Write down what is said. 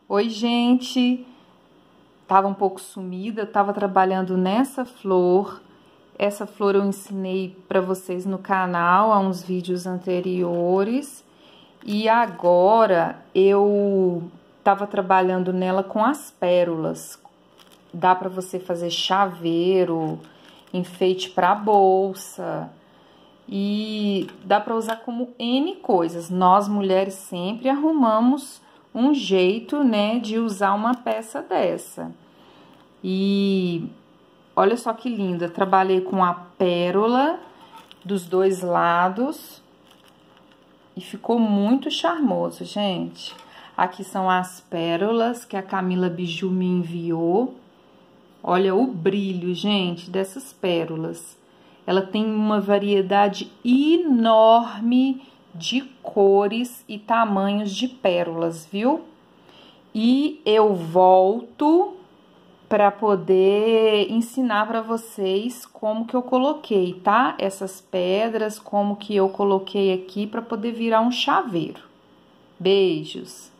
Oi, gente! Tava um pouco sumida, eu tava trabalhando nessa flor. Essa flor eu ensinei para vocês no canal há uns vídeos anteriores. E agora eu tava trabalhando nela com as pérolas. Dá para você fazer chaveiro, enfeite para bolsa. E dá para usar como N coisas. Nós mulheres sempre arrumamos um jeito, né, de usar uma peça dessa. E olha só que linda, trabalhei com a pérola dos dois lados e ficou muito charmoso, gente. Aqui são as pérolas que a Camila Biju me enviou. Olha o brilho, gente, dessas pérolas. Ela tem uma variedade enorme de cores e tamanhos de pérolas, viu? E eu volto para poder ensinar para vocês como que eu coloquei, tá? Essas pedras, como que eu coloquei aqui para poder virar um chaveiro. Beijos!